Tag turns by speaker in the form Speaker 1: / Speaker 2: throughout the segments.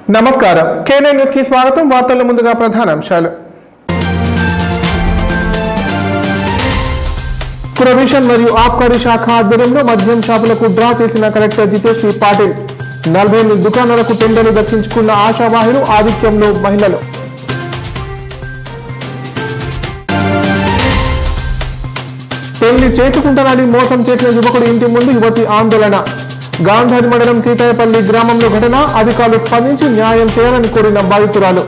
Speaker 1: నమస్కారం K9 news కి స్వాగతం వార్తల ముందుగా ప్రధానాంశాలు ప్రొవిషన్ మరియు ఆబ్కారీ శాఖ ఆధ్వర్యంలో మద్యం షాపులకు డ్రా చేసిన కలెక్టర్ జితేష్ వి పాటిల్ 48 దుకాణాలకు టెండర్లు దక్కించుకున్న ఆశావాహులు ఆధిక్యంలో మహిళలు పెళ్లి చేసుకుంటానని మోసం చేసిన యువకుడు ఇంటి ముందు యువతి ఆందోళన గాంధారి మండలం తీతాయపల్లి గ్రామంలో ఘటన అధికారులు స్పందించి న్యాయం చేయాలని కోరిన బాధితురాలు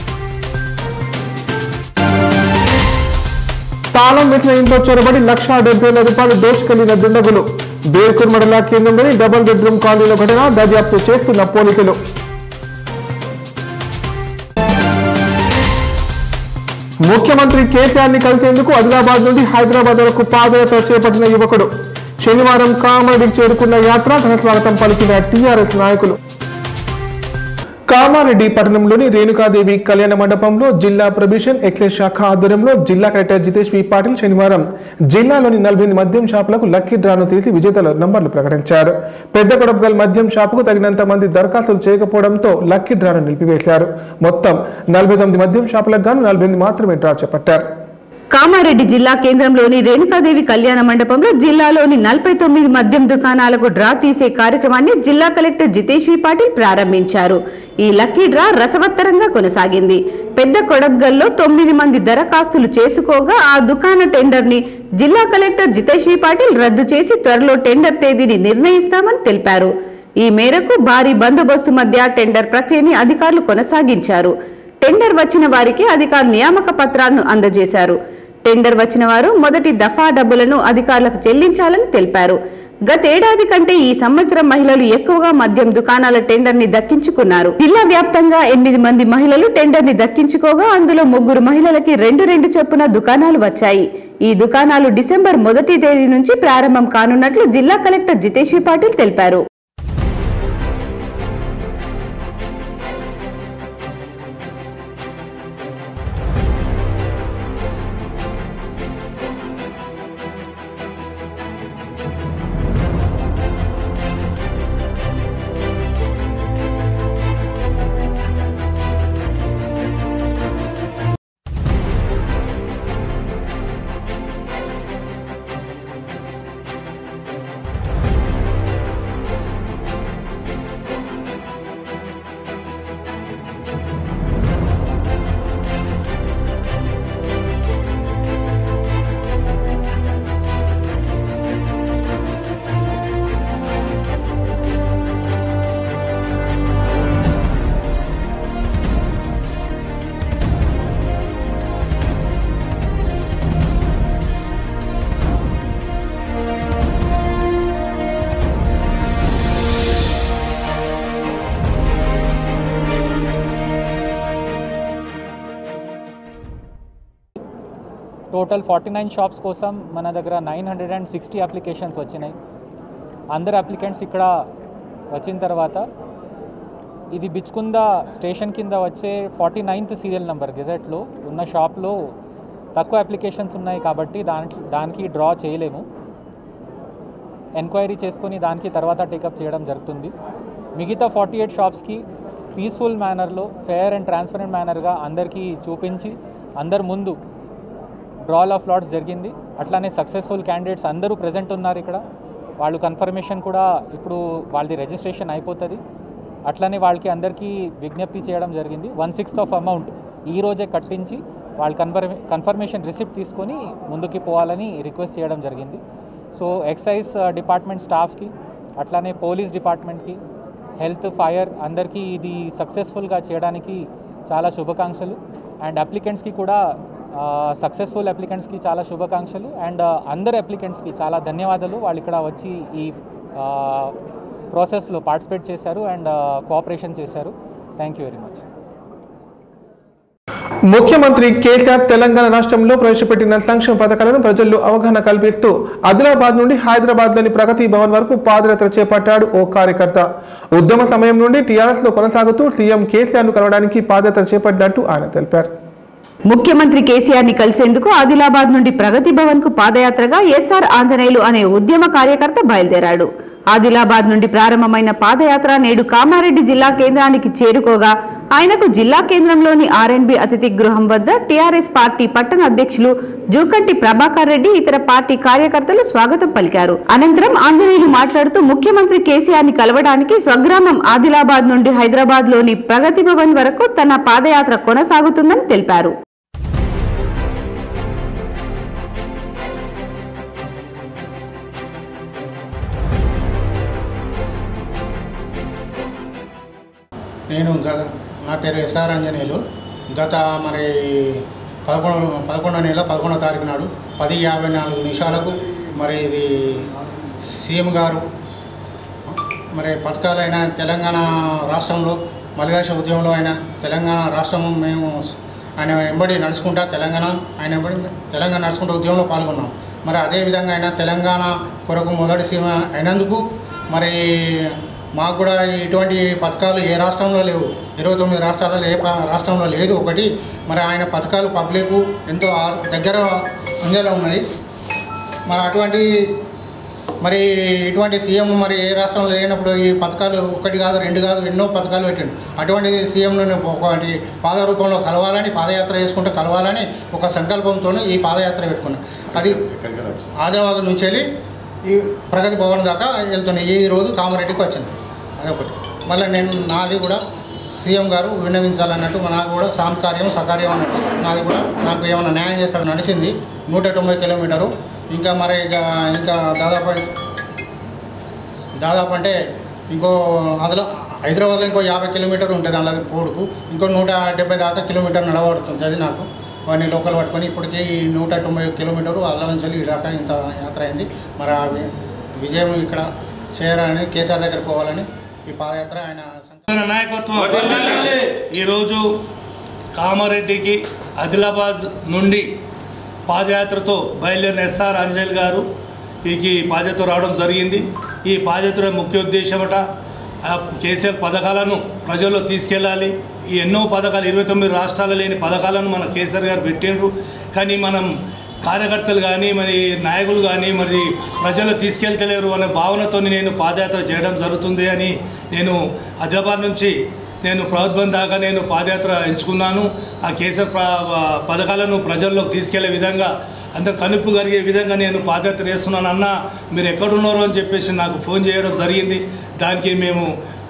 Speaker 1: తాళం వేసిన ఇంట్లో చొరబడి ₹1,70,000 దోచుకెళ్లిన దుండగులు బేర్కూర్ మండల కేంద్రంలోని డబుల్ బెడ్రూమ్ కాలనీలో ఘటన దర్యాప్తు చేస్తున్న పోలీసులు ముఖ్యమంత్రి కేసీఆర్ ని కలిసేందుకు ఆదిలాబాద్ నుండి హైదరాబాద్ వరకు పాదయాత్ర చేపట్టిన యువకుడు శనివారం కామారెడ్డికి చేరుకున్న యాత్ర ఘన స్వాగతం పలికిన టీఆర్ఎస్ నాయకులు కామారెడ్డి పట్టణంలోని రేణుకాదేవి కళ్యాణ మండపంలో జిల్లా ప్రొవిషన్ ఎక్సైజ్ శాఖ ఆధ్వర్యంలో జిల్లా కలెక్టర్ జితేష్ వి పాటిల్ శనివారం జిల్లాలోని 48 మద్యం షాపులకు లక్కీ డ్రాను తీసి విజేతల నంబర్లు ప్రకటించారు. పెద్ద కొడబ్గల్ మద్యం షాపుకు తగినంత మంది దరఖాస్తులు చేయకపోవడంతో లక్కీ డ్రాను నిలిపివేశారు. మొత్తం 49 మద్యం షాపులకు గాను 48 మాత్రమే డ్రా చేపట్టారు.
Speaker 2: కామారెడ్డి జిల్లా కేంద్రంలోని రేణుకాదేవి కళ్యాణ మండపంలో జిల్లాలోని 49 మద్యం దుకాణాలకు డ్రా తీసే కార్యక్రమాన్ని జిల్లా కలెక్టర్ జితేష్ వి పాటిల్ ప్రారంభించారు. ఈ లక్కీ డ్రా రసవత్తరంగా కొనసాగింది. పెద్ద కొడబ్గల్లో 9 మంది దరఖాస్తులు చేసుకోగా ఆ దుకాణ టెండర్ ని జిల్లా కలెక్టర్ జితేష్ వి పాటిల్ రద్దు చేసి త్వరలో టెండర్ తేదీని నిర్ణయిస్తామని తెలిపారు. ఈ మేరకు భారీ బందోబస్తు మధ్య టెండర్ ప్రక్రియని అధికారులు కొనసాగించారు. టెండర్ వచ్చిన వారికి అధికారులు నియామక పత్రాలను అందజేశారు. టెండర్ వచ్చిన వారు మొదటి దఫా డబ్బులను అధికారులకు చెల్లించాలని తెలిపారు. గతేడాది కంటే ఈ సంవత్సరం మహిళలు ఎక్కువగా మద్యం దుకాణాల టెండర్ ని దక్కించుకున్నారు. జిల్లా వ్యాప్తంగా 8 మంది మహిళలు టెండర్ ని దక్కించుకోగా అందులో 3 మహిళలకి 2 చొప్పున దుకాణాలు వచ్చాయి. ఈ దుకాణాలు డిసెంబర్ 1వ తేదీ నుంచి ప్రారంభం కానున్నట్లు జిల్లా కలెక్టర్ జితేష్ వి పాటిల్ తెలిపారు.
Speaker 3: టోటల్ 49 షాప్స్ కోసం మన దగ్గర 960 అప్లికేషన్స్ వచ్చినాయి. అందరు అప్లికెంట్స్ ఇక్కడ వచ్చిన తర్వాత ఇది బిచ్కుంద స్టేషన్ కింద వచ్చే 49th సీరియల్ నెంబర్ గెజెట్లో ఉన్న షాప్లో తక్కువ అప్లికేషన్స్ ఉన్నాయి కాబట్టి దానికి డ్రా చేయలేము. ఎంక్వైరీ చేసుకొని దానికి తర్వాత టేకప్ చేయడం జరుగుతుంది. మిగతా 48 షాప్స్కి పీస్ఫుల్ మేనర్లో ఫెయిర్ అండ్ ట్రాన్స్పరెంట్ మేనర్గా అందరికీ చూపించి అందరి ముందు డ్రాల్ ఆఫ్ లాట్స్ జరిగింది. అట్లానే సక్సెస్ఫుల్ క్యాండిడేట్స్ అందరూ ప్రజెంట్ ఉన్నారు ఇక్కడ. వాళ్ళు కన్ఫర్మేషన్ కూడా ఇప్పుడు వాళ్ళది రిజిస్ట్రేషన్ అయిపోతుంది. అట్లనే వాళ్ళకి అందరికీ విజ్ఞప్తి చేయడం జరిగింది. 1/6 ఆఫ్ అమౌంట్ ఈరోజే కట్టించి వాళ్ళు కన్ఫర్మేషన్ రిసిప్ట్ తీసుకొని ముందుకి పోవాలని రిక్వెస్ట్ చేయడం జరిగింది. సో ఎక్సైజ్ డిపార్ట్మెంట్ స్టాఫ్కి అట్లానే పోలీస్ డిపార్ట్మెంట్కి హెల్త్ ఫైర్ అందరికీ ఇది సక్సెస్ఫుల్గా చేయడానికి చాలా శుభాకాంక్షలు. అండ్ అప్లికెంట్స్కి కూడా సక్సెస్ఫుల్ అప్లికెంట్స్కి చాలా శుభాకాంక్షలు. అండ్ అందరు అప్లికెంట్స్కి చాలా ధన్యవాదాలు. వాళ్ళు ఇక్కడ వచ్చి ఈ ప్రాసెస్లో పార్టిసిపేట్ చేశారు అండ్ కోఆపరేషన్ చేశారు. Thank you very much.
Speaker 1: ముఖ్యమంత్రి కేసీఆర్ తెలంగాణ రాష్ట్రంలో ప్రవేశపెట్టిన సంక్షేమ పథకాలను ప్రజల్లో అవగాహన కల్పిస్తూ ఆదిలాబాద్ నుండి హైదరాబాద్లోని ప్రగతి భవన్ వరకు పాదయాత్ర చేపట్టాడు ఓ కార్యకర్త. ఉద్యమ సమయం నుండి టీఆర్ఎస్ లో కొనసాగుతూ సీఎం కేసీఆర్ ను కలవడానికి పాదయాత్ర చేపట్టినట్టు ఆయన తెలిపారు.
Speaker 2: ముఖ్యమంత్రి కేసీఆర్ ని కలిసేందుకు ఆదిలాబాద్ నుండి ప్రగతి భవన్ కు పాదయాత్రగా ఎస్ఆర్ ఆంజనేయులు అనే ఉద్యమ కార్యకర్త బయలుదేరాడు. ఆదిలాబాద్ నుండి ప్రారంభమైన పాదయాత్ర నేడు కామారెడ్డి జిల్లా కేంద్రానికి చేరుకోగా ఆయనకు జిల్లా కేంద్రంలోని ఆర్ఎన్బి అతిథి గృహం వద్ద టీఆర్ఎస్ పార్టీ పట్టణ అధ్యక్షులు జూకంటి ప్రభాకర్ రెడ్డి ఇతర పార్టీ కార్యకర్తలు స్వాగతం పలికారు. అనంతరం ఆంజనేయులు మాట్లాడుతూ ముఖ్యమంత్రి కేసీఆర్ ని కలవడానికి స్వగ్రామం ఆదిలాబాద్ నుండి హైదరాబాద్ లోని ప్రగతి భవన్ వరకు తన పాదయాత్ర కొనసాగుతుందని తెలిపారు.
Speaker 4: నా పేరు ఎస్ఆర్ ఆంజనేయులు. గత 11 నెల 11వ తారీఖు నాడు 10:54 ఇది సీఎం గారు పథకాలైన తెలంగాణ రాష్ట్రంలో మలిదశ ఉద్యమంలో ఆయన తెలంగాణ రాష్ట్రం మేము ఆయన వెంబడి నడుచుకుంటా తెలంగాణ నడుచుకుంటూ ఉద్యమంలో పాల్గొన్నాం. అదేవిధంగా ఆయన తెలంగాణ కొరకు మొదటి సీఎం అయినందుకు మాకు కూడా ఇటువంటి పథకాలు ఏ రాష్ట్రంలో లేవు. 29 రాష్ట్రాలలో ఏ రాష్ట్రంలో లేదు. ఒకటి ఆయన పథకాలు పబ్లిక్ ఎంతో దగ్గర అందేలా ఉన్నాయి. ఇటువంటి సీఎం ఏ రాష్ట్రంలో లేనప్పుడు ఈ పథకాలు ఒకటి కాదు, రెండు కాదు, ఎన్నో పథకాలు పెట్టండి. అటువంటి సీఎంను ఒకటి పాద రూపంలో కలవాలని, పాదయాత్ర చేసుకుంటూ కలవాలని ఒక సంకల్పంతో ఈ పాదయాత్ర పెట్టుకున్నాను. అది ఆదిలాబాద్ నుంచి వెళ్ళి ఈ ప్రగతి భవన్ దాకా వెళ్తున్నాయి. ఈ రోజు కామారెడ్డికి వచ్చింది. అదొకటి. మళ్ళీ నాది కూడా సీఎం గారు విన్నవించాలన్నట్టు నాకు కూడా సాంకార్యం సకార్యం అన్నట్టు నాది కూడా నాకు ఏమైనా న్యాయం చేస్తాడు. నడిచింది 190 కిలోమీటరు. ఇంకా ఇంకా దాదాపు అంటే ఇంకో హైదరాబాద్లో ఇంకో 50 కిలోమీటర్లు ఉంటుంది. అందులో పోడుకు ఇంకో 170 దాకా కిలోమీటర్ నడవడుతుంది. అది నాకు వాడిని లోకల్ పట్టుకొని ఇప్పటికీ 190 కిలోమీటర్లు అల్లవంచలి ఇలాకా ఇంత యాత్ర అయింది. ఆ విజయం ఇక్కడ చేయాలని, కేసీఆర్ దగ్గర పోవాలని ఈ పాదయాత్ర ఆయన
Speaker 5: నాయకత్వం. ఈరోజు కామారెడ్డికి ఆదిలాబాద్ నుండి పాదయాత్రతో బయలుదేరిన ఎస్ఆర్ ఆంజనేయులు గారు ఈ పాదయాత్ర రావడం జరిగింది. ఈ పాదయాత్ర ముఖ్య ఉద్దేశమట కేసీఆర్ పథకాలను ప్రజల్లో తీసుకెళ్ళాలి. ఈ ఎన్నో పథకాలు 29 రాష్ట్రాలు లేని పథకాలను మన కేసీఆర్ గారు పెట్టిండ్రు. కానీ మనం కార్యకర్తలు కానీ నాయకులు కానీ ప్రజలు తీసుకెళ్తలేరు అనే భావనతో నేను పాదయాత్ర చేయడం జరుగుతుంది అని నేను ఆదిలాబాద్ నుంచి ప్రభుత్వం దాకా పాదయాత్ర ఎంచుకున్నాను. ఆ కేసీఆర్ పథకాలను ప్రజల్లోకి తీసుకెళ్లే విధంగా అందరు కనుపు కలిగే విధంగా నేను పాదయాత్ర చేస్తున్నాను. అన్న మీరు ఎక్కడున్నారో అని చెప్పేసి నాకు ఫోన్ చేయడం జరిగింది. దానికి మేము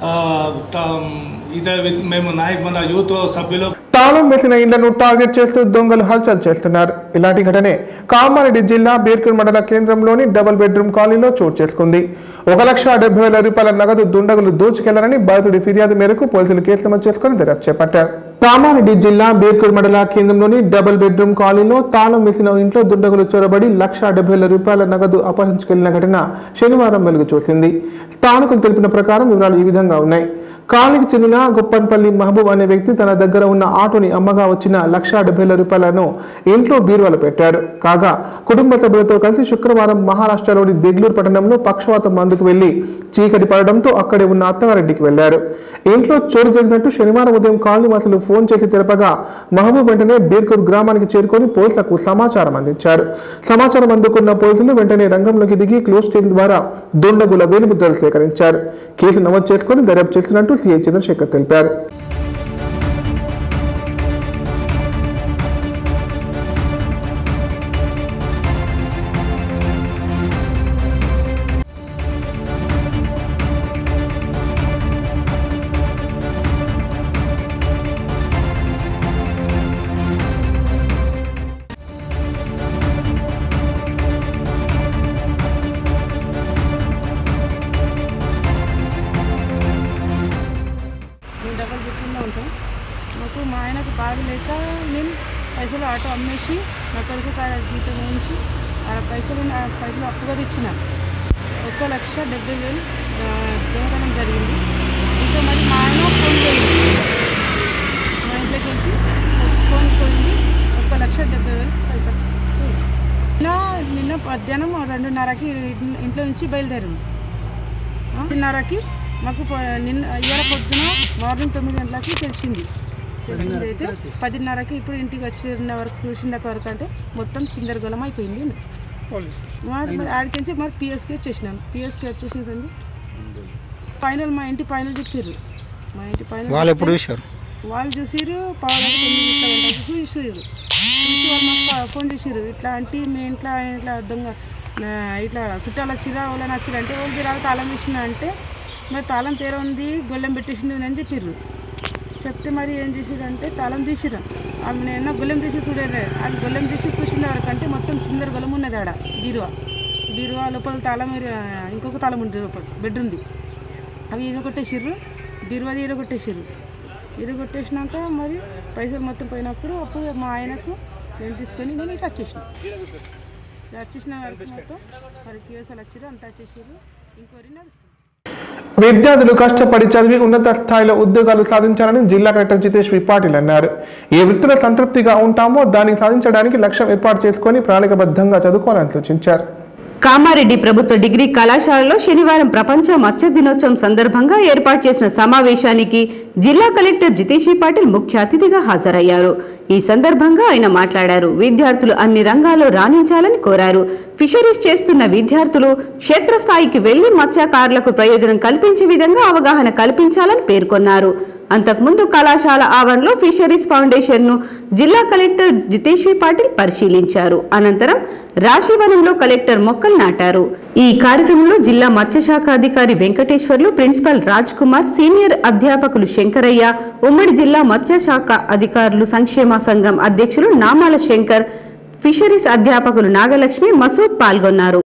Speaker 5: మన యూత్ సభ్యులు
Speaker 1: తాళం వేసిన ఇళ్లను టార్గెట్ చేస్తూ దొంగలు హల్చల్ చేస్తున్నారు. ఇలాంటి ఘటనే కామారెడ్డి జిల్లా బీర్కూర్ మండల కేంద్రంలోని డబుల్ బెడ్రూమ్ కాలనీలో చోటు చేసుకుంది. 1,70,000 రూపాయల నగదు దుండగులు దోచుకెళ్లారని బాధితుడి ఫిర్యాదు మేరకు పోలీసులు కేసు నమోదు చేసుకుని దర్యాప్తు చేపట్టారు. కామారెడ్డి జిల్లా బీర్కూర్ మండల కేంద్రంలోని డబుల్ బెడ్రూమ్ కాలనీలో తాళం వేసిన ఇంట్లో దుండగులు చొరబడి 1,70,000 రూపాయల నగదు అపహరించుకెళ్లిన ఘటన శనివారం వెలుగు చూసింది. స్థానికులు తెలిపిన ప్రకారం వివరాలు ఈ విధంగా ఉన్నాయి. కాలనీకి చెందిన గొప్పన్పల్లి మహబూబ్ అనే వ్యక్తి తన దగ్గర ఉన్న ఆటోని అమ్మగా వచ్చిన 1,70,000 రూపాయలను ఇంట్లో బీరువాలో పెట్టాడు. కాగా కుటుంబ సభ్యులతో కలిసి శుక్రవారం మహారాష్ట్రలోని దెగ్లూరు పట్టణంలో పక్షవాతం మందుకు వెళ్లి చీకటి పడడంతో అక్కడే ఉన్న అత్తగారింటికి వెళ్లారు. ఇంట్లో చోటు జరిగినట్టు శనివారం ఉదయం కాలనీ వాసులు ఫోన్ చేసి తెలపగా మహబూబ్ వెంటనే బీర్కూర్ గ్రామానికి చేరుకొని పోలీసులకు సమాచారం అందించారు. సమాచారం అందుకున్న పోలీసులు వెంటనే రంగంలోకి దిగి క్లోజ్ టీం ద్వారా దుండగుల వేలిముద్రలు సేకరించారు. కేసు నమోదు చేసుకుని దర్యాప్తు చేస్తున్నట్టు సీఐ చంద్రశేఖర్ తెలిపారు.
Speaker 6: మాకు మా ఆయనకు బాగలేక నేను పైసలు ఆటో అమ్మేసి నా కొడుకు జీతం వేయించి పైసలు అప్పుగా ఇచ్చిన 1,70,000 దొంగతనం జరిగింది. ఇంకా మరి మా ఆయన ఫోన్ పోయింది, మా ఇంట్లోకి వచ్చి ఫోన్ పోయింది. 1,70,000 పైసలు. నిన్న మధ్యాహ్నం 2:30కి ఇంట్లో నుంచి బయలుదేరాము. 10:30కి మాకు ఇవాళ పొద్దున మార్నింగ్ 9 గంటలకి తెలిసింది. అయితే 10:30కి ఇప్పుడు ఇంటికి వచ్చిన వరకు చూసిన వరకు అంటే మొత్తం చిందరగొలం అయిపోయింది. ఆడికించి మరి పిఎస్కి వచ్చేసినాం. పిఎస్కి వచ్చేసిన ఫైనల్ మా ఇంటి పైన చెప్పారు. మా ఇంటి పైన
Speaker 7: వాళ్ళు ఎప్పుడు చూసారు?
Speaker 6: వాళ్ళు చూసిరు, పావులకు 9 గంటలకు చూసిరు. చూసి వాళ్ళు మాకు ఫోన్ చేసిరు, ఇట్లా అంటే మీ ఇంట్లో ఇట్లా దొంగ ఇట్లా చుట్టాలు వచ్చిరా వాళ్ళని వచ్చిరా అంటే వాళ్ళు రాదు తాళం వేసిన అంటే మరి తాళం తీర ఉంది గొల్లెం పెట్టేసింది అని చెప్పిర్రు. చెప్తే మరి ఏం చేసిరంటే తాళం తీసిరు. వాళ్ళు నేను గొల్లెం తీసి చూడలే, వాళ్ళు గొల్లెం తీసి చూసిన వరకంటే మొత్తం చిందర గొల్లెం ఉన్నది ఆడ. బీరువా లోపల తాళం ఇంకొక తాళం ఉంటుంది, లోపల బెడ్ ఉంది. అవి ఇరగొట్టేసిర్రు, బీరువాది ఇరగొట్టేసినాక మరి పైసలు మొత్తం పోయినప్పుడు అప్పుడు మా ఆయనకు నేను తీసుకొని నేను ఇట్లా వచ్చేసిన వరకు మొత్తం మరి కేసులు వచ్చిర్రు, అంతా వచ్చేసారు. ఇంకోరి నడుస్తుంది.
Speaker 1: విద్యార్థులు కష్టపడి చదివి ఉన్నత స్థాయిలో ఉద్యోగాలు సాధించాలని జిల్లా కలెక్టర్ జితేష్ వి పాటిల్ అన్నారు. ఏ వృత్తిలో సంతృప్తిగా ఉంటామో దాన్ని సాధించడానికి లక్ష్యం ఏర్పాటు చేసుకుని ప్రణాళికబద్ధంగా చదువుకోవాలని సూచించారు.
Speaker 2: కామారెడ్డి ప్రభుత్వ డిగ్రీ కళాశాలలో శనివారం ప్రపంచ మత్స్య దినోత్సవం సందర్భంగా ఏర్పాటు చేసిన సమావేశానికి జిల్లా కలెక్టర్ జితేష్ వి పాటిల్ ముఖ్య అతిథిగా హాజరయ్యారు. ఈ సందర్భంగా ఆయన మాట్లాడారు. విద్యార్థులు అన్ని రంగాల్లో రాణించాలని కోరారు. ఫిషరీస్ చేస్తున్న విద్యార్థులు క్షేత్రస్థాయికి వెళ్లి మత్స్యకారులకు ప్రయోజనం కల్పించే విధంగా అవగాహన కల్పించాలని పేర్కొన్నారు. అంతకుముందు కళాశాల ఆవరణలో ఫిషరీస్ ఫౌండేషన్ ను జిల్లా కలెక్టర్ జితేష్ వి పాటిల్ పరిశీలించారు. అనంతరం రాశివనంలో కలెక్టర్ మొక్కలు నాటారు. ఈ కార్యక్రమంలో జిల్లా మత్స్యశాఖ అధికారి వెంకటేశ్వర్లు, ప్రిన్సిపల్ రాజ్ కుమార్, సీనియర్ అధ్యాపకులు శంకరయ్య, ఉమ్మడి జిల్లా మత్స్యశాఖ అధికారులు, సంక్షేమ సంఘం అధ్యక్షులు నామాల శంకర్, ఫిషరీస్ అధ్యాపకులు నాగలక్ష్మి, మసూద్ పాల్గొన్నారు.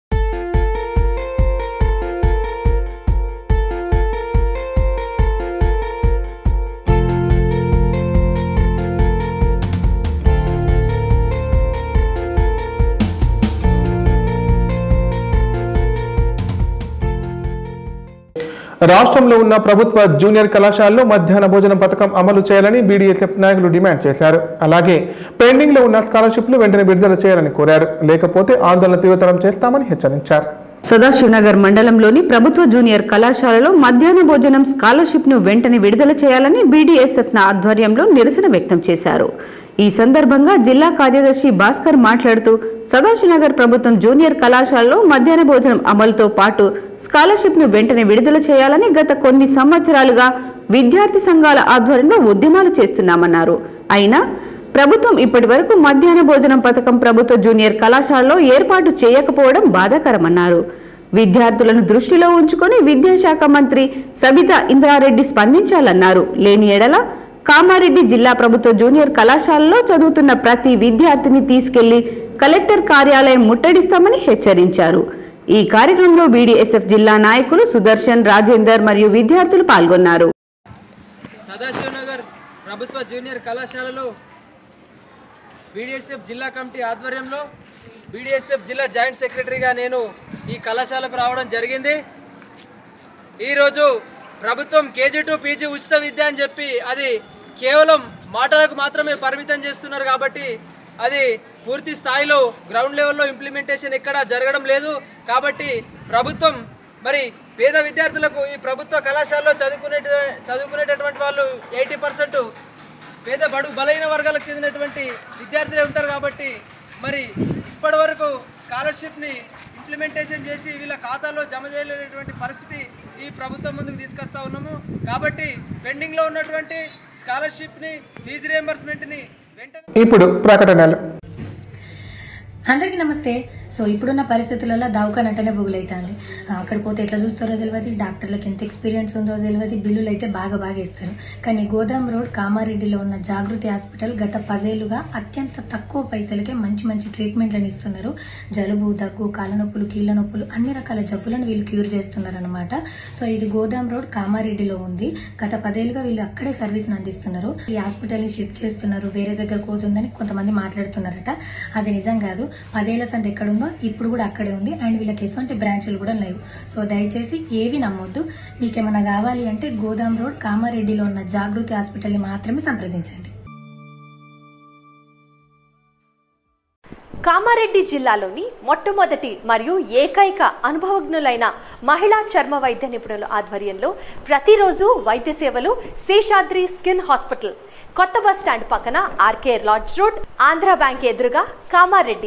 Speaker 1: రాష్ట్రంలో ఉన్న ప్రభుత్వ జూనియర్ కళాశాలలో మధ్యాహ్న భోజనం పథకం అమలు చేయాలని బీడీఎస్ఎఫ్ నాయకులు డిమాండ్ చేశారు. అలాగే పెండింగ్ లో ఉన్న స్కాలర్షిప్లు వెంటనే విడుదల చేయాలని కోరారు. లేకపోతే ఆందోళన తీవ్రతరం చేస్తామని హెచ్చరించారు.
Speaker 2: సదాశివనగర్ మండలంలోని ప్రభుత్వ జూనియర్ కళాశాలలో మధ్యాహ్న భోజనం స్కాలర్షిప్ ను వెంటనే విడుదల చేయాలని బీడీఎస్ఎఫ్ ఆధ్వర్యంలో నిరసన వ్యక్తం చేశారు. ఈ సందర్భంగా జిల్లా కార్యదర్శి భాస్కర్ మాట్లాడుతూ సదాశివనగర్ ప్రభుత్వం జూనియర్ కళాశాలలో మధ్యాహ్న భోజనం అమలుతో పాటు స్కాలర్షిప్ ను వెంటనే విడుదల చేయాలని గత కొన్ని సంవత్సరాలుగా విద్యార్థి సంఘాల ఆధ్వర్యంలో ఉద్యమాలు చేస్తున్నామన్నారు. అయినా ప్రభుత్వం ఇప్పటి వరకు మధ్యాహ్న భోజనం పథకం ప్రభుత్వ జూనియర్ కళాశాలలో ఏర్పాటు చేయకపోవడం బాధాకరమన్నారు. విద్యార్థులను దృష్టిలో ఉంచుకొని విద్యాశాఖ మంత్రి సబితా ఇంద్రారెడ్డి స్పందించాలన్నారు. లేని ఎడల కామారెడ్డి జిల్లా ప్రభుత్వ జూనియర్ కళాశాలలో చదువుతున్న ప్రతి విద్యార్థిని తీసుకెళ్లి కలెక్టర్ కార్యాలయం ముట్టడిస్తామని హెచ్చరించారు. ఈ కార్యక్రమంలో బీడీఎస్ఎఫ్ జిల్లా నాయకులు సుదర్శన్, రాజేందర్ మరియు విద్యార్థులు పాల్గొన్నారు.
Speaker 8: సదాశివనగర్ ప్రభుత్వ జూనియర్ కళాశాలలో బీడీఎస్ఎఫ్ జిల్లా కమిటీ ఆధ్వర్యంలో బీడీఎస్ఎఫ్ జిల్లా జాయింట్ సెక్రటరీగా నేను ఈ కళాశాలకు రావడం జరిగింది. ఈరోజు ప్రభుత్వం కేజీ టు పీజీ ఉచిత విద్య అని చెప్పి అది కేవలం మాటలకు మాత్రమే పరిమితం చేస్తున్నారు. కాబట్టి అది పూర్తి స్థాయిలో గ్రౌండ్ లెవెల్లో ఇంప్లిమెంటేషన్ ఎక్కడా జరగడం లేదు. కాబట్టి ప్రభుత్వం మరి పేద విద్యార్థులకు ఈ ప్రభుత్వ కళాశాలలో చదువుకునేటటువంటి వాళ్ళు 80% పేద బడుగు బలైన వర్గాలకు చెందినటువంటి విద్యార్థులే ఉంటారు. కాబట్టి మరి ఇప్పటి వరకు స్కాలర్షిప్ని ఇంప్లిమెంటేషన్ చేసి వీళ్ళ ఖాతాలో జమ చేయలేనటువంటి పరిస్థితి ఈ ప్రభుత్వం ముందుకు తీసుకొస్తా ఉన్నాము. కాబట్టి పెండింగ్లో ఉన్నటువంటి స్కాలర్షిప్ని, ఫీజు రియంబర్స్మెంట్ని వెంటనే.
Speaker 1: ఇప్పుడు ప్రకటనలు.
Speaker 9: అందరికీ నమస్తే. సో ఇప్పుడున్న పరిస్థితులలో దవాఖాన అంటేనే బుగులైతుంది. అక్కడ పోతే ఎట్లా చూస్తారో తెలియదు, డాక్టర్లకు ఎంత ఎక్స్పీరియన్స్ ఉందో తెలియదు, బిల్లులు అయితే బాగా ఇస్తారు. కానీ గోదాం రోడ్ కామారెడ్డిలో ఉన్న జాగృతి హాస్పిటల్ గత 10 ఏళ్లుగా అత్యంత తక్కువ పైసలకే మంచి ట్రీట్మెంట్లను ఇస్తున్నారు. జలుబు, దగ్గు, కాళ్ళ నొప్పులు, కీళ్ల నొప్పులు, అన్ని రకాల జబ్బులను వీళ్ళు క్యూర్ చేస్తున్నారు అనమాట. సో ఇది గోదాం రోడ్ కామారెడ్డిలో ఉంది. గత 10 ఏళ్లుగా వీళ్ళు అక్కడే సర్వీస్ అందిస్తున్నారు. ఈ హాస్పిటల్ ని షిఫ్ట్ చేస్తున్నారు, వేరే దగ్గర పోతుందని కొంతమంది మాట్లాడుతున్నారట. అది నిజం కాదు. 10 ఏళ్ల సంది ఎక్కడుందో ఇప్పుడు కూడా అక్కడే ఉంది. అండ్ వీళ్ళకి ఎటువంటి బ్రాంచ్లు కూడా లేవు. సో దయచేసి ఏవి నమ్మొద్దు. మీకేమన్నా కావాలి అంటే గోదాం రోడ్ కామారెడ్డిలో ఉన్న జాగృతి హాస్పిటల్ ని మాత్రమే సంప్రదించండి.
Speaker 10: కామారెడ్డి జిల్లాలోని మొట్టమొదటి మరియు ఏకైక అనుభవజ్ఞులైన మహిళా చర్మ వైద్య నిపుణుల ఆధ్వర్యంలో ప్రతిరోజు వైద్య సేవలు శేషాద్రి స్కిన్ హాస్పిటల్, కొత్త బస్ స్టాండ్ పక్కన RK lodge road, Andhra bank ఎదురుగా Kamareddy.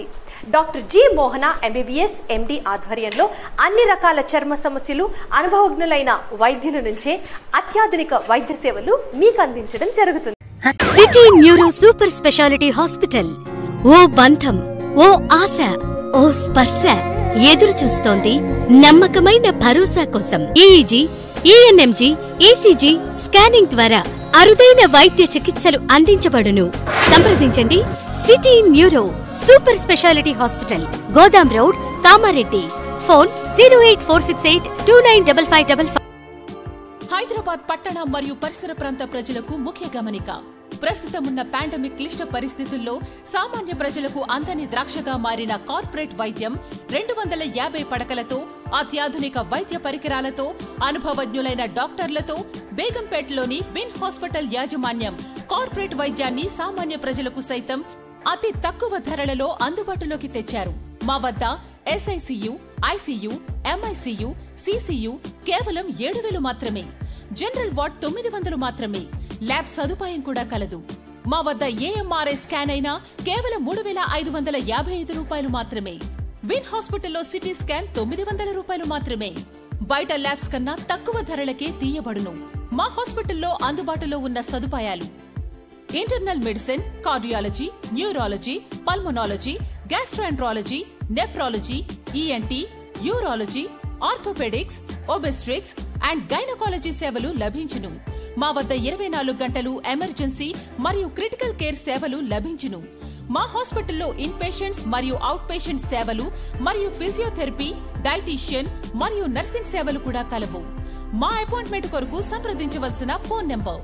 Speaker 10: Doctor G Mohana MBBS MD ఆధ్వర్యంలో అన్ని రకాల చర్మ సమస్యలు అనుభవజ్ఞులైన వైద్యుల నుంచే అత్యాధునిక వైద్య సేవలు మీకు అందించడం జరుగుతుంది.
Speaker 7: City neuro super speciality hospital. ఓ బంధం, ఓ ఆశ, ఓ స్పర్శ ఎదురు చూస్తోంది నమ్మకమైన భరోసా కోసం. EEG, ENMG, ECG స్కానింగ్ ద్వారా అరుదైన వైద్య చికిత్సలు అందించబడును. సంప్రదించండి city neuro super speciality hospital, గోదాం రోడ్, కామారెడ్డి. ఫోన్ 08468295555.
Speaker 11: హైదరాబాద్ పట్టణ మరియు పరిసర ప్రాంత ప్రజలకు ముఖ్య గమనిక. ప్రస్తుతం ఉన్న పాండమిక్ క్లిష్ట పరిస్థితుల్లో సామాన్య ప్రజలకు అందని ద్రాక్షగా మారిన కార్పొరేట్ వైద్యం 250 పడకలతో, అత్యాధునిక వైద్య పరికరాలతో, అనుభవజ్ఞులైన డాక్టర్లతో బేగంపేటలోని విన్ హాస్పిటల్ యాజమాన్యం కార్పొరేట్ వైద్యాన్ని సామాన్య ప్రజలకు సైతం అతి తక్కువ ధరలలో అందుబాటులోకి తెచ్చారు. మా వద్ద SICU, ICU, MICU, CCU కేవలం 7,000 మాత్రమే. జనరల్ వార్డ్ 900 మాత్రమే. ల్యాబ్ సదుపాయం కూడా కలదు. మా వద్ద AMRI స్కాన్ అయినా కేవలం 3,555 రూపాయలు మాత్రమే. విన్ హాస్పిటల్లో సిటీ స్కాన్ 900 రూపాయలు మాత్రమే. బయట ల్యాబ్స్ కన్నా తక్కువ ధరలకే తీయబడును. మా హాస్పిటల్లో అందుబాటులో ఉన్న సదుపాయాలు: internal medicine, cardiology, neurology, pulmonology, gastroenterology, nephrology, ENT, urology, orthopaedics, obstetrics and gynaecology సేవలు లభించును. మా వద్ద 24 గంటలు ఎమర్జెన్సీ మరియు క్రిటికల్ కేర్ సేవలు లభించును. మా హాస్పిటల్లో ఇన్ పేషెంట్స్ మరియు అవుట్ పేషెంట్స్ సేవలు మరియు ఫిజియోథెరపీ, డైటీషియన్ మరియు నర్సింగ్ సేవలు కూడా కలవు. మా అపాయింట్మెంట్ కొరకు సంప్రదించవలసిన ఫోన్ నంబర్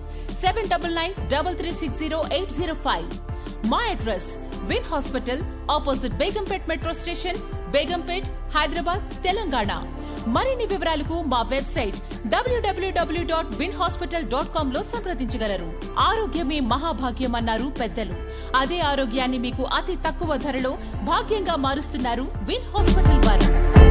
Speaker 11: 7993360805. మా address win hospital, opposite Begumpet metro station, Begumpet, Hyderabad, Telangana. మరిన్ని వివరాలకు మా వెబ్సైట్ www.winhospital.com లో సంప్రదించగలరు. ఆరోగ్యమే మహాభాగ్యం అన్నారు పెద్దలు. అదే ఆరోగ్యాన్ని మీకు అతి తక్కువ ధరలో భాగ్యంగా మారుస్తున్నారు విన్ హాస్పిటల్ వారు.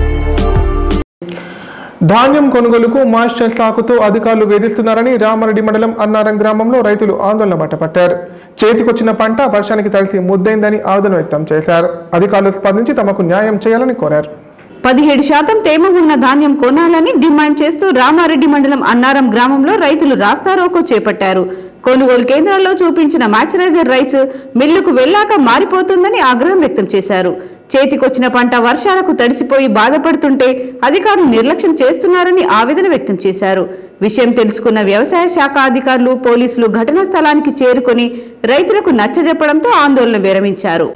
Speaker 1: ధాన్యం కొనుగోలుకు మాస్టర్ సాకుతో అధికారులు వేధిస్తున్నారని రామారెడ్డి మండలం అన్నారం గ్రామంలో రైతులు ఆందోళన బాటపట్టారు. చేతికొచ్చిన పంట వర్షానికి తడిసి ముద్దైందని ఆందోళన వ్యక్తం చేశారు. అధికారులు స్పందించి తమకు న్యాయం చేయాలని కోరారు.
Speaker 2: 17% తేమ ఉన్న ధాన్యం కొనాలని డిమాండ్ చేస్తూ రామారెడ్డి మండలం అన్నారం గ్రామంలో రైతులు రాస్తారోకో చేపట్టారు. కొనుగోలు కేంద్రాల్లో చూపించిన మ్యాచరైజర్ రైస్ మిల్లుకు వెళ్లాక మారిపోతుందని ఆగ్రహం వ్యక్తం చేశారు. చేతికొచ్చిన పంట వర్షాలకు తడిసిపోయి బాధపడుతుంటే అధికారులు నిర్లక్ష్యం చేస్తున్నారని ఆవేదన వ్యక్తం చేశారు. విషయం తెలుసుకున్న వ్యవసాయ శాఖ అధికారులు, పోలీసులు ఘటనా స్థలానికి చేరుకొని రైతులకు నచ్చజెప్పడంతో ఆందోళన విరమించారు.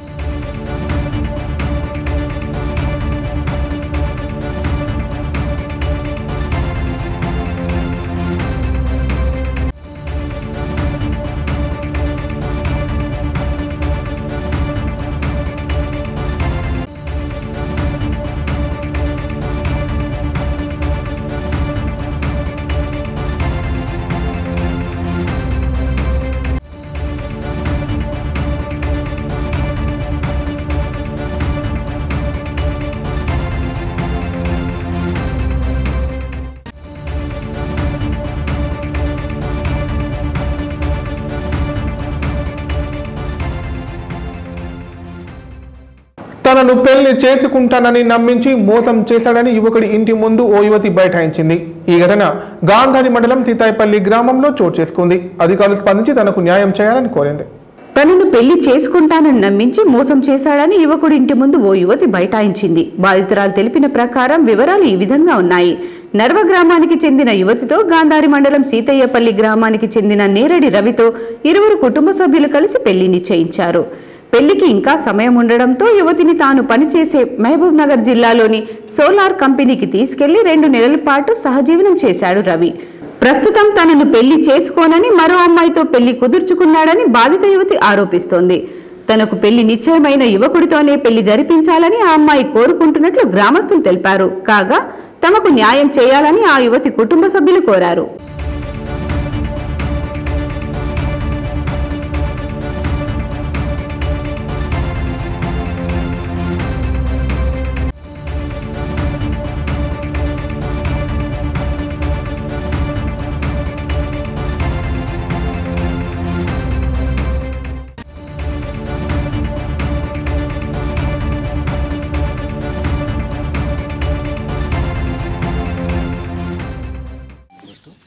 Speaker 1: తనను పెళ్లి చేసుకుంటానని నమ్మించి మోసం చేశాడని యువకుడి ఇంటి ముందు ఓ యువతి బైఠాయించింది. ఈ ఘటన గాంధారి మండలం సీతాయపల్లి గ్రామంలో చోటు చేసుకుంది. అధికారులు స్పందించి తనకు న్యాయం చేయాలని కోరింది.
Speaker 2: తనను పెళ్లి చేసుకుంటానని నమ్మించి మోసం చేశాడని యువకుడి ఇంటి ముందు ఓ యువతి బైఠాయించింది. బాధితురాలు తెలిపిన ప్రకారం వివరాలు ఈ విధంగా ఉన్నాయి. నర్వ గ్రామానికి చెందిన యువతితో గాంధారి మండలం సీతయ్యపల్లి గ్రామానికి చెందిన నేరడి రవితో ఇరువురు కుటుంబ సభ్యులు కలిసి పెళ్లి నిశ్చయించారు. పెళ్లికి ఇంకా సమయం ఉండడంతో యువతిని తాను పనిచేసే మహబూబ్ నగర్ జిల్లాలోని సోలార్ కంపెనీకి తీసుకెళ్లి 2 నెలల పాటు సహజీవనం చేశాడు రవి. ప్రస్తుతం తనను పెళ్లి చేసుకోనని మరో అమ్మాయితో పెళ్లి కుదుర్చుకున్నాడని బాధిత యువతి ఆరోపిస్తోంది. తనకు పెళ్లి నిశ్చయమైన యువకుడితోనే పెళ్లి జరిపించాలని ఆ అమ్మాయి కోరుకుంటున్నట్లు గ్రామస్తులు తెలిపారు. కాగా తమకు న్యాయం చేయాలని ఆ యువతి కుటుంబ సభ్యులు కోరారు.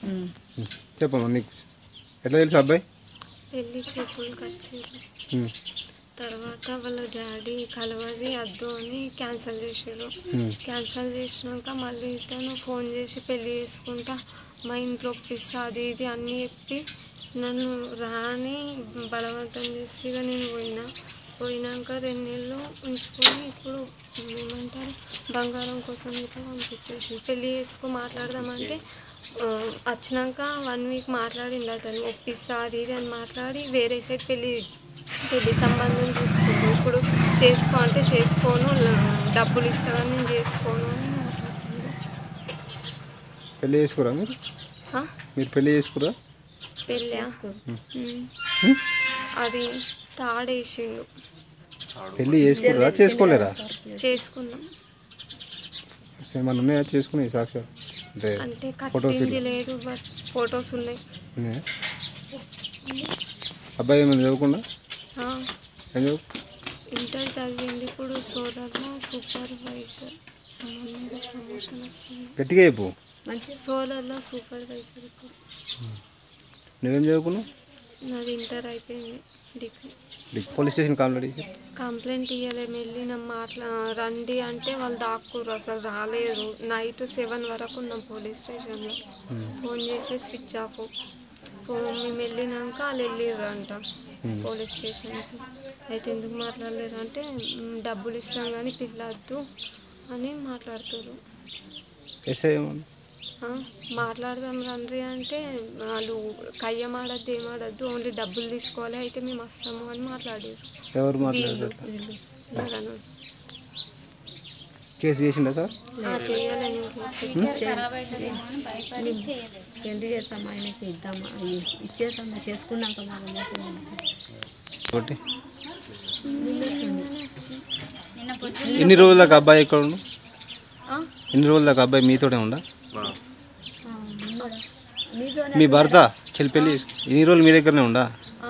Speaker 12: చెప్పమ్మా నీకు ఎట్లా తెలుసు అబ్బాయి?
Speaker 13: పెళ్ళి చూపులకు వచ్చారు, తర్వాత వాళ్ళ డాడీ కలవది వద్దు అని క్యాన్సిల్ చేసారు. క్యాన్సిల్ చేసినాక మళ్ళీ తను ఫోన్ చేసి పెళ్ళి చేసుకుంటా మా ఇంట్లో ఒప్పిస్తా అది ఇది అన్నీ చెప్పి నన్ను రాని బలవంతం చేసి ఇక నేను పోయినాక 2 నెలలు ఉంచుకొని ఇప్పుడు ఏమంటారు బంగారం కోసం ఇట్లా పంపించేసి పెళ్ళి చేసుకు మాట్లాడదామంటే వచ్చినాక 1 వీక్ మాట్లాడింది అతను ఒప్పిస్తా అది ఇది అని మాట్లాడి వేరే సైడ్ పెళ్ళి సంబంధం చూసుకున్నాను. ఇప్పుడు చేసుకో అంటే చేసుకోను, డబ్బులు ఇస్తా కానీ నేను చేసుకోను అని మాట్లాడుతున్నాను.
Speaker 12: పెళ్ళి చేసుకురా మీరు పెళ్ళి చేసుకురా?
Speaker 13: పెళ్ళి అది తాడేసిండు.
Speaker 12: పెళ్ళి చేసుకురా చేసుకోలేరా?
Speaker 13: చేసుకున్నాం.
Speaker 12: ఏమన్నా ఉన్నాయా చేసుకునే సాక్ష్యం?
Speaker 13: అంటే కట్టింది లేదు, బట్ ఫొటోస్ ఉన్నాయి.
Speaker 12: అబ్బాయి ఏమైనా చదువుకుండా?
Speaker 13: ఇంటర్ చదివింది, ఇప్పుడు సోలర్లో సూపర్వైజర్ ప్రమోషన్ వచ్చింది.
Speaker 12: గట్టిగా చెప్పు.
Speaker 13: సోలర్లో సూపర్వైజర్.
Speaker 12: నువ్వేం చదువుకున్నావు?
Speaker 13: నాది ఇంటర్ అయిపోయింది, డిగ్రీ.
Speaker 12: పోలీస్ స్టేషన్
Speaker 13: కంప్లైంట్ ఇవ్వలేము, వెళ్ళిన రండి అంటే వాళ్ళు దాక్కురు, అసలు రాలేదు. నైట్ 7 వరకు ఉన్నాం పోలీస్ స్టేషన్లో. ఫోన్ చేసి స్విచ్ ఆఫ్. మేము వెళ్ళినాక వాళ్ళు వెళ్ళిర్రు అంట పోలీస్ స్టేషన్కి. అయితే ఎందుకు మాట్లాడలేరు అంటే డబ్బులు ఇస్తాం కానీ పిల్లద్దు అని మాట్లాడుతారు. మాట్లాడదాం రండి అంటే వాళ్ళు కయ్యమాడద్దు ఏమాడద్దు, ఓన్లీ డబ్బులు తీసుకోవాలి, అయితే మేము వస్తాము అని మాట్లాడారు.
Speaker 12: కేసు చేసిండా సార్?
Speaker 13: చేయాలని
Speaker 14: పెళ్లి చేస్తాం, ఆయనకి ఇద్దామా ఇచ్చేద్దామా చేసుకున్నాక
Speaker 12: ఎన్ని రోజుల దాకా అబ్బాయి ఎక్కడ ఉండు? ఎన్ని రోజుల దాకా అబ్బాయి మీతోనే ఉండా? మీ భర్త చెల్లి పెళ్ళి ఎన్ని రోజులు మీ దగ్గరనే ఉండా?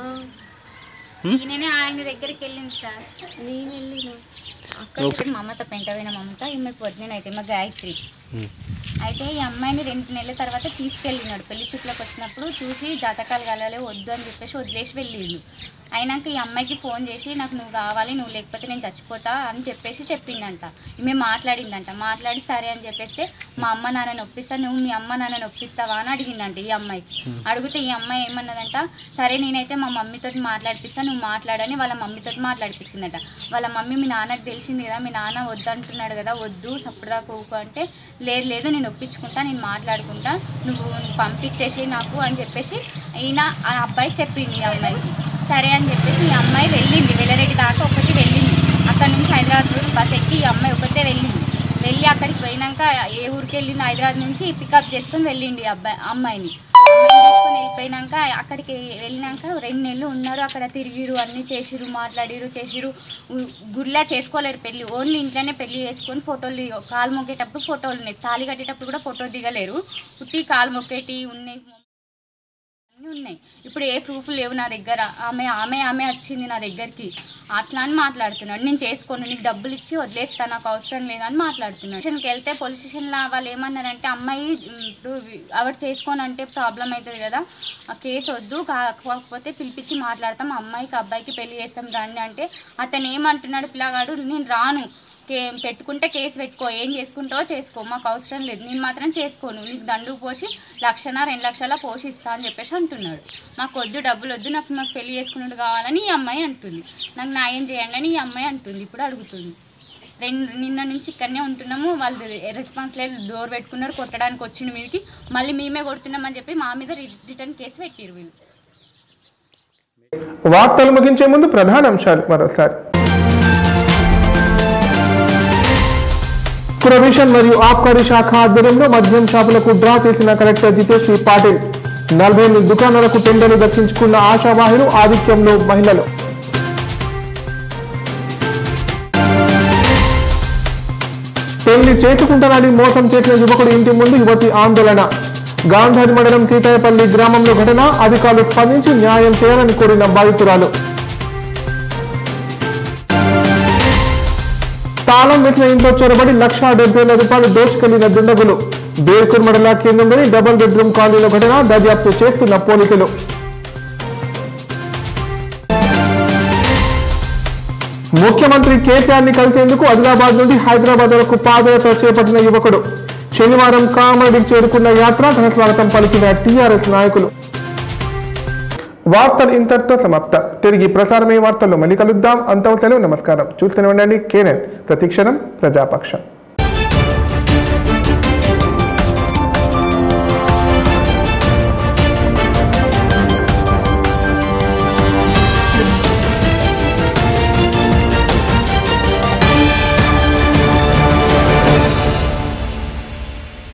Speaker 15: ఆయన దగ్గరికి వెళ్ళింది సార్. నేను వెళ్ళిన అక్కడ మమత పెంటపోయిన మమత ఈమె పొద్దున అయితే మా గాయత్రి అయితే ఈ అమ్మాయిని 2 నెలల తర్వాత తీసుకెళ్ళినాడు. పెళ్లి చుట్లోకి వచ్చినప్పుడు చూసి జాతకాలు కలలే వద్దు అని చెప్పేసి వదిలేసి వెళ్ళిండు. అయినాక ఈ అమ్మాయికి ఫోన్ చేసి నాకు నువ్వు కావాలి, నువ్వు లేకపోతే నేను చచ్చిపోతా అని చెప్పేసి చెప్పిందంట. ఈమె మాట్లాడిందంట. మాట్లాడి సరే అని చెప్పేస్తే మా అమ్మ నాన్నని ఒప్పిస్తా, నువ్వు మీ అమ్మ నాన్నని ఒప్పిస్తావా అని అడిగిందంట ఈ అమ్మాయికి. అడిగితే ఈ అమ్మాయి ఏమన్నదంట, సరే నేనైతే మా మమ్మీతో మాట్లాడిపిస్తా, నువ్వు మాట్లాడని వాళ్ళ మమ్మీతో మాట్లాడిపించిందట. వాళ్ళ మమ్మీ మీ నాన్నకు తెలిసింది కదా, మీ నాన్న వద్దంటున్నాడు కదా, వద్దు సప్పుడుదాకా ఊకు అంటే లేదు నేను ఒప్పించుకుంటా, నేను మాట్లాడుకుంటా, నువ్వు పంపించేసి నాకు అని చెప్పేసి ఈయన ఆ అబ్బాయి చెప్పింది ఈ అమ్మాయికి. సరే అని చెప్పేసి ఈ అమ్మాయి వెళ్ళింది, వెల్లరెడ్డి దాకా ఒకటి వెళ్ళింది. అక్కడ నుంచి హైదరాబాద్ బస్ ఎక్కి ఈ అమ్మాయి ఒకటే వెళ్ళింది. వెళ్ళి అక్కడికి పోయినాక ఏ ఊరికి వెళ్ళింది, హైదరాబాద్ నుంచి పికప్ చేసుకొని వెళ్ళింది అమ్మాయిని తీసుకొని వెళ్ళిపోయినాక అక్కడికి వెళ్ళినాక 2 నెలలు ఉన్నారు. అక్కడ తిరిగిరు, అన్నీ చేసిరు, మాట్లాడిరు, చేసిరు. గుడిలా చేసుకోలేరు పెళ్ళి, ఓన్లీ ఇంట్లోనే పెళ్ళి చేసుకొని ఫోటోలు కాలు మొక్కేటప్పుడు ఫోటోలు ఉన్నాయి, తాళి కట్టేటప్పుడు కూడా ఫోటో దిగలేరు. ఉట్టి కాలు మొక్కేటి ఉన్నాయి ఉన్నాయి. ఇప్పుడు ఏ ప్రూఫ్ లేవు నా దగ్గర. ఆమె వచ్చింది నా దగ్గరికి, అట్లా అని మాట్లాడుతున్నాడు. నేను చేసుకోను, నీకు డబ్బులు ఇచ్చి వదిలేస్తాను, నాకు అవసరం లేదని మాట్లాడుతున్నాడు. స్టేషన్కి వెళ్తే పోలీస్ స్టేషన్లో వాళ్ళు ఏమన్నారంటే, అమ్మాయి ఇప్పుడు ఆవిడ చేసుకోను అంటే ప్రాబ్లం అవుతుంది కదా, ఆ కేసు వద్దు, కాకపోతే పిలిపించి మాట్లాడతాం, అమ్మాయికి అబ్బాయికి పెళ్లి చేస్తాం రండి అంటే, అతను ఏమంటున్నాడు పిల్లగాడు, నేను రాను, పెట్టుకుంటే కేసు పెట్టుకో, ఏం చేసుకుంటావో చేసుకో, మాకు అవసరం లేదు, నేను మాత్రం చేసుకోను, నీకు దండుకు పోసి 1,00,000 2 లక్షల పోషిస్తా అని చెప్పేసి అంటున్నాడు. మాకు వద్దు, డబ్బులు వద్దు, నాకు పెళ్లి చేసుకున్నట్టు కావాలని ఈ అమ్మాయి అంటుంది. నాకు న్యాయం చేయండి అని ఈ అమ్మాయి అంటుంది. ఇప్పుడు అడుగుతుంది. నిన్న నుంచి ఇక్కడనే ఉంటున్నాము, వాళ్ళు రెస్పాన్స్ లేదు, డోర్ పెట్టుకున్నారు, కొట్టడానికి వచ్చిండు మీదకి, మళ్ళీ మేమే కొడుతున్నామని చెప్పి మా మీద రిటర్న్ కేసు పెట్టిరు వీళ్ళు.
Speaker 1: వార్తలు ముగించే ముందు ప్రధాన అంశాలు మరోసారి. ప్రొవిషన్ మరియు ఆబ్కారీ శాఖ ఆధ్వర్యంలో మద్యం షాపులకు డ్రా చేసిన కలెక్టర్ జితేష్ వి పాటిల్. 48 దుకాణాలకు టెండర్లు దక్కించుకున్న ఆశావాహులు, ఆధిక్యంలో మహిళలు. పెళ్లి చేసుకుంటానని మోసం చేసిన యువకుడు ఇంటి ముందు యువతి ఆందోళన. గాంధారి మండలం తీతాయపల్లి గ్రామంలో ఘటన. అధికారులు స్పందించి న్యాయం చేయాలని కోరిన బాధితురాలు. తాళం వేసిన ఇంట్లో చొరబడి 1,70,000 రూపాయలు దోచుకెళ్లిన దుండగులు. బేర్కూర్ మండల కేంద్రంలోని డబుల్ బెడ్రూమ్ కాలనీలో ఘటన దర్యాప్తు చేస్తున్న పోలీసులు. ముఖ్యమంత్రి కేసీఆర్ ని కలిసేందుకు ఆదిలాబాద్ నుండి హైదరాబాద్ వరకు పాదయాత్ర చేపట్టిన యువకుడు. శనివారం కామారెడ్డికి చేరుకున్న యాత్ర ఘన స్వాగతం పలికిన టీఆర్ఎస్ నాయకులు. వార్తలు ఇంతటితో సమాప్తం. తిరిగి ప్రసారమయ్యే వార్తల్లో మళ్ళీ కలుద్దాం. అంతవరకు నమస్కారం. చూస్తూనే ఉండండి కేఎన్ఎన్, ప్రతిక్షణం ప్రజాపక్షం.